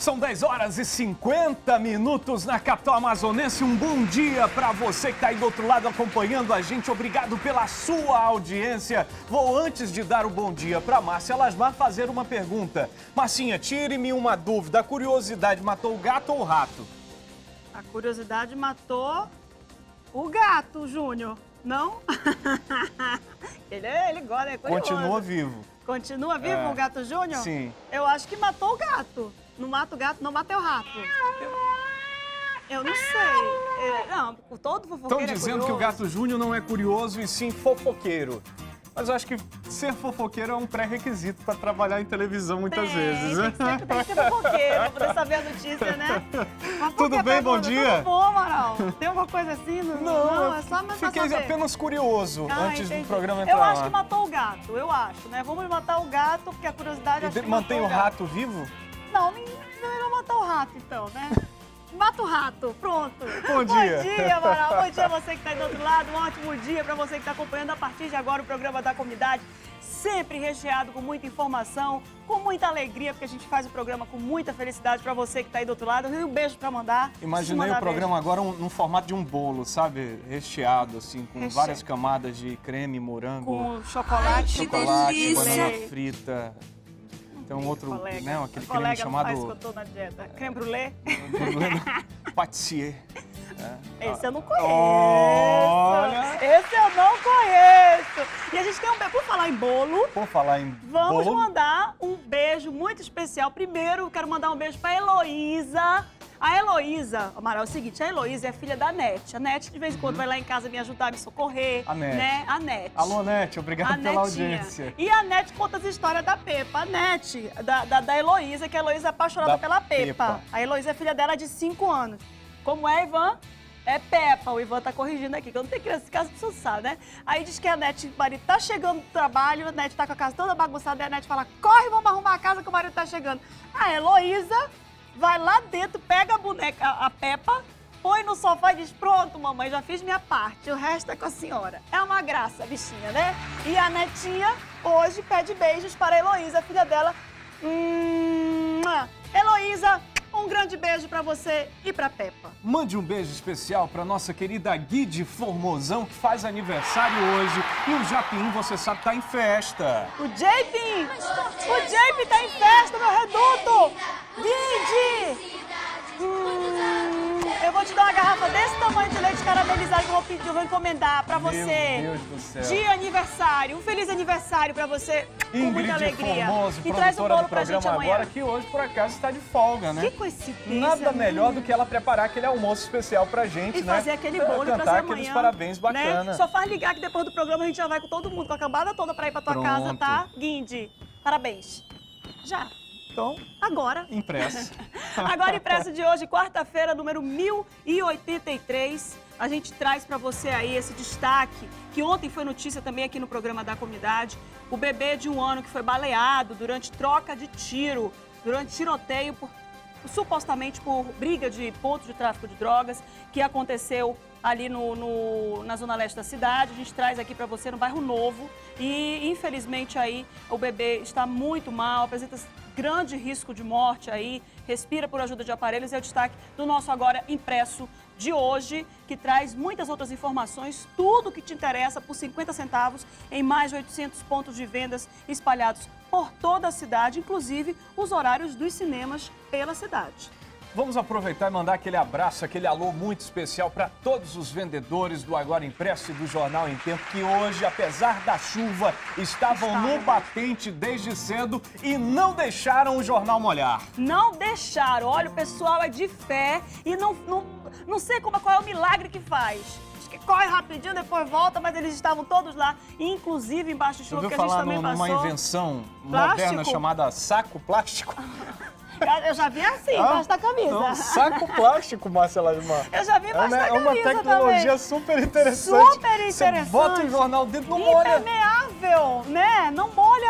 São 10 horas e 50 minutos na capital amazonense. Um bom dia para você que está aí do outro lado acompanhando a gente. Obrigado pela sua audiência. Vou, antes de dar o bom dia para Márcia Lasmar, fazer uma pergunta. Marcinha, tire-me uma dúvida. A curiosidade matou o gato ou o rato? A curiosidade matou o gato, Júnior. Não? ele gosta, é curioso. Continua vivo. Continua vivo o gato Júnior? Sim. Eu acho que matou o gato. Não mata o gato, não matei o rato. Eu não sei. Não, todo fofoqueiro Estão dizendo que o gato Júnior não é curioso e sim fofoqueiro. Mas eu acho que ser fofoqueiro é um pré-requisito para trabalhar em televisão muitas vezes. Tem que ser fofoqueiro, para poder saber a notícia, né? Tudo bem, bom dia? Tudo bom, Amaral? Tem alguma coisa assim? Não, é só mais fiquei apenas curioso antes do programa entrar Eu acho lá. que matou o gato, eu acho, né? Vamos matar o gato, porque a curiosidade... E mantém o rato vivo? Não, não matar o rato, então, né? Mata o rato, pronto. Bom dia. Bom dia, Amaral. Bom dia a você que está aí do outro lado. Um ótimo dia para você que está acompanhando a partir de agora o programa da comunidade. Sempre recheado com muita informação, com muita alegria, porque a gente faz o programa com muita felicidade para você que está aí do outro lado. E um beijo para mandar. Imaginei o programa agora no formato de um bolo, sabe? Recheado, assim, com várias camadas de creme, morango. Com chocolate, banana frita. Tem um outro, colega, né? Aquele creme chamado... Faz que eu tô na dieta. Creme brulee? Patissier. Esse eu não conheço. Olha. Esse eu não conheço. E a gente tem por falar em bolo. Por falar em Vamos bolo, mandar um beijo muito especial. Primeiro, quero mandar um beijo pra Heloísa. A Heloísa, Amaral, é o seguinte, a Heloísa é filha da Nete. A Nete, de vez em quando, vai lá em casa me ajudar, me socorrer. A Nete. Né? A Nete. Alô, Nete, obrigado pela audiência. E a Nete conta as histórias da Pepa. A Nete, da Heloísa, que a Heloísa é apaixonada pela Pepa. A Heloísa é filha dela de 5 anos. Como é, Ivan? É Pepa. O Ivan tá corrigindo aqui, que eu não tenho criança em casa, você sabe, né? Aí diz que a Nete, o marido tá chegando do trabalho, a Nete tá com a casa toda bagunçada, e a Nete fala, corre, vamos arrumar a casa que o marido tá chegando. A Heloísa vai lá dentro, pega a boneca, a Pepa, põe no sofá e diz, pronto, mamãe, já fiz minha parte, o resto é com a senhora. É uma graça, bichinha, né? E a netinha hoje pede beijos para a Heloísa, a filha dela. Heloísa, um grande beijo pra você e pra Pepa. Mande um beijo especial pra nossa querida Guide Formosão, que faz aniversário hoje. E o Japim, você sabe, tá em festa. O Japim tá em festa, meu reduto! Guide! Eu vou te dar uma garrafa desse tamanho de leite caramelizado que eu vou encomendar pra você. Meu Deus do céu. De aniversário. Um feliz aniversário pra você. Com muita alegria. Formoso, e traz um bolo pra gente amanhã. Agora, que hoje, por acaso, está de folga, né? Que coincidência. Nada melhor do que ela preparar aquele almoço especial pra gente, e né? fazer aquele bolo e trazer cantar amanhã. Aqueles parabéns bacana. Né? Só faz ligar que depois do programa a gente já vai com todo mundo, com a cambada toda pra ir pra tua casa, tá? Guinde, parabéns. Já. Então, agora. Impresso. Agora, impresso de hoje, quarta-feira, número 1083. A gente traz para você aí esse destaque, que ontem foi notícia também aqui no programa da comunidade. O bebê de 1 ano que foi baleado durante troca de tiro, durante tiroteio, supostamente por briga de pontos de tráfico de drogas, que aconteceu ali na zona leste da cidade. A gente traz aqui para você no bairro Novo e, infelizmente, aí o bebê está muito mal, apresenta grande risco de morte aí, respira por ajuda de aparelhos. É o destaque do nosso Agora Impresso de hoje, que traz muitas outras informações, tudo o que te interessa por 50 centavos em mais de 800 pontos de vendas espalhados por toda a cidade, inclusive os horários dos cinemas pela cidade. Vamos aproveitar e mandar aquele abraço, aquele alô muito especial para todos os vendedores do Agora Impresso e do Jornal em Tempo, que hoje, apesar da chuva, estavam no batente desde cedo e não deixaram o jornal molhar. Não deixaram. Olha, o pessoal é de fé e não sei qual é o milagre que faz. Acho que corre rapidinho, depois volta, mas eles estavam todos lá, inclusive embaixo de chuva, que a gente também passou. Numa invenção moderna chamada saco plástico? Eu já vi assim, embaixo da camisa. Não, saco plástico, Márcia Lasmar. Eu já vi embaixo da camisa. É uma tecnologia também. super interessante. Super interessante. Você bota o jornal dentro, não molha. Impermeável, né? Não molha nada.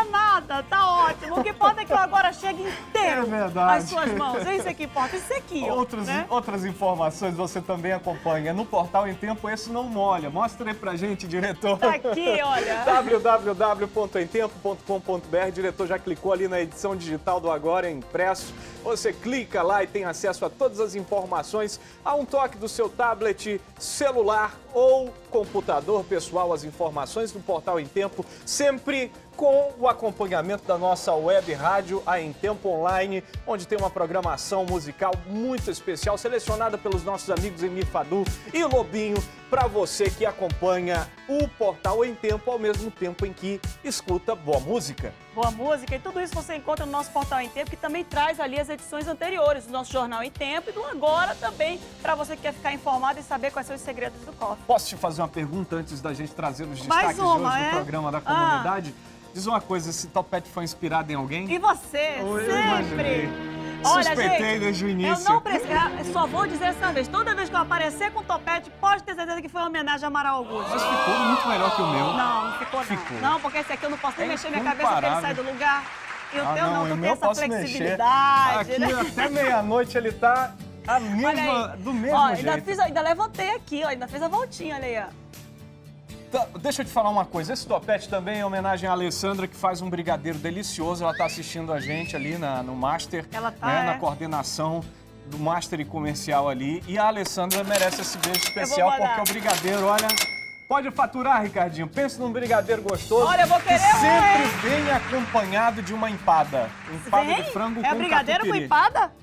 importa, tá ótimo. O que importa é que eu agora chegue inteiro às suas mãos. É isso que importa, isso aqui, ó. Outras informações você também acompanha no Portal em Tempo, esse não molha. Mostra aí pra gente, diretor. Tá aqui, olha. www.emtempo.com.br, o diretor já clicou ali na edição digital do Agora Impresso. Você clica lá e tem acesso a todas as informações a um toque do seu tablet, celular ou computador pessoal, as informações do Portal em Tempo, sempre com o acompanhamento da nossa web rádio, a Em Tempo Online, onde tem uma programação musical muito especial, selecionada pelos nossos amigos Emir Fadu e Lobinho, para você que acompanha o Portal em Tempo, ao mesmo tempo em que escuta boa música. Boa música, e tudo isso você encontra no nosso Portal em Tempo, que também traz ali as edições anteriores do nosso Jornal em Tempo e do Agora também, para você que quer ficar informado e saber quais são os segredos do cofre. Posso te fazer uma pergunta antes da gente trazer os destaques de hoje do programa da comunidade? Diz uma coisa, esse topete foi inspirado em alguém? E você? Sempre! Olha, suspeitei desde o início. Eu não preciso, só vou dizer essa vez. Toda vez que eu aparecer com topete, pode ter certeza que foi uma homenagem a Amaral Augusto. Mas ficou muito melhor que o meu. Não ficou. Não, porque esse aqui eu não posso nem mexer minha cabeça porque ele sai do lugar. E o teu não, tu tem essa flexibilidade. Aqui até meia-noite ele tá do mesmo jeito. Ainda levantei aqui, ó, ainda fez a voltinha, olha aí, ó. Deixa eu te falar uma coisa, esse topete também é em homenagem à Alessandra, que faz um brigadeiro delicioso. Ela tá assistindo a gente ali no Master, ela tá, na coordenação do Master e comercial ali. E a Alessandra merece esse beijo especial, porque o brigadeiro, olha... Pode faturar, Ricardinho. Pense num brigadeiro gostoso. Olha, eu vou querer sempre vem acompanhado de uma empada. Empada de frango com brigadeiro catupiry. com empada?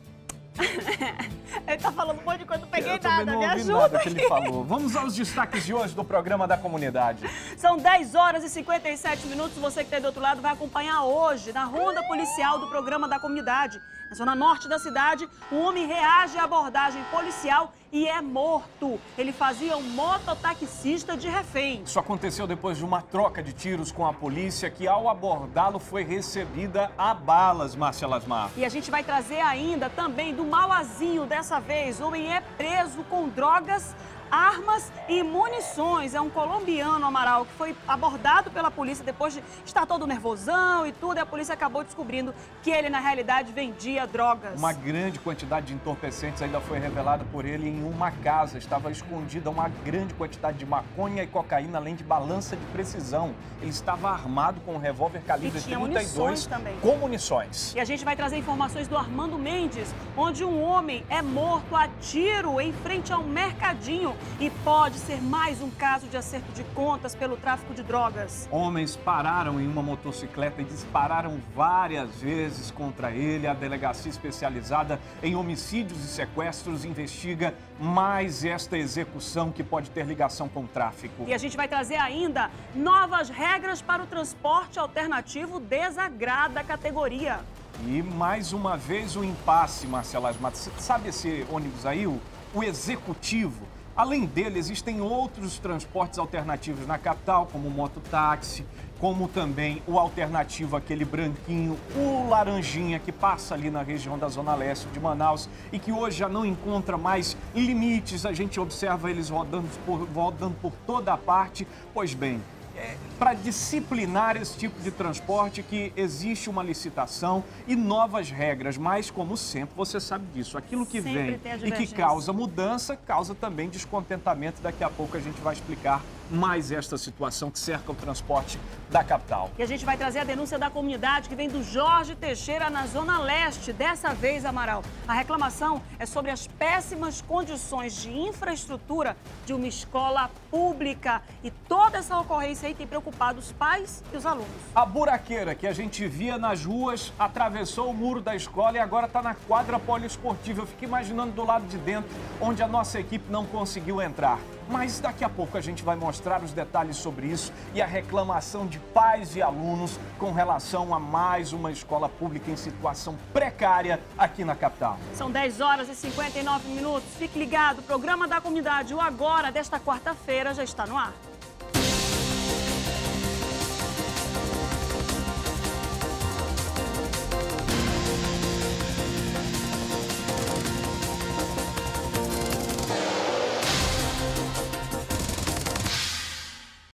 Ele tá falando um monte de coisa, não peguei nada, me ajuda. Nada que ele falou. Vamos aos destaques de hoje do programa da comunidade. São 10 horas e 57 minutos. Você que está aí do outro lado vai acompanhar hoje, na ronda policial do programa da comunidade. Na zona norte da cidade, um homem reage à abordagem policial e é morto. Ele fazia um mototaxista de refém. Isso aconteceu depois de uma troca de tiros com a polícia, que ao abordá-lo foi recebida a balas, Márcia Lasmar. E a gente vai trazer ainda também do Mauazinho dessa vez. O homem é preso com drogas, armas e munições. É um colombiano, Amaral, que foi abordado pela polícia depois de estar todo nervosão e tudo. E a polícia acabou descobrindo que ele, na realidade, vendia drogas. Uma grande quantidade de entorpecentes ainda foi revelada por ele em uma casa. Estava escondida uma grande quantidade de maconha e cocaína, além de balança de precisão. Ele estava armado com um revólver calibre 32 com munições. E a gente vai trazer informações do Armando Mendes, onde um homem é morto a tiro em frente a um mercadinho. E pode ser mais um caso de acerto de contas pelo tráfico de drogas. Homens pararam em uma motocicleta e dispararam várias vezes contra ele. A delegacia especializada em homicídios e sequestros investiga mais esta execução que pode ter ligação com o tráfico. E a gente vai trazer ainda novas regras para o transporte alternativo desagrada a categoria. E mais uma vez o impasse, Márcia Lasmar. Você sabe esse ônibus aí, o executivo? Além dele, existem outros transportes alternativos na capital, como o mototáxi, como também o alternativo, aquele branquinho, o laranjinha, que passa ali na região da Zona Leste de Manaus e que hoje já não encontra mais limites. A gente observa eles rodando por toda a parte. Pois bem, para disciplinar esse tipo de transporte que existe uma licitação e novas regras, mas como sempre, você sabe disso, aquilo que vem e que causa mudança, causa também descontentamento. Daqui a pouco a gente vai explicar mais esta situação que cerca o transporte da capital. E a gente vai trazer a denúncia da comunidade que vem do Jorge Teixeira, na Zona Leste. Dessa vez, Amaral, a reclamação é sobre as péssimas condições de infraestrutura de uma escola pública. E toda essa ocorrência aí tem preocupado os pais e os alunos. A buraqueira que a gente via nas ruas atravessou o muro da escola e agora está na quadra poliesportiva. Eu fico imaginando do lado de dentro, onde a nossa equipe não conseguiu entrar. Mas daqui a pouco a gente vai mostrar os detalhes sobre isso e a reclamação de pais e alunos com relação a mais uma escola pública em situação precária aqui na capital. São 10 horas e 59 minutos. Fique ligado, o programa da comunidade, o Agora, desta quarta-feira, já está no ar.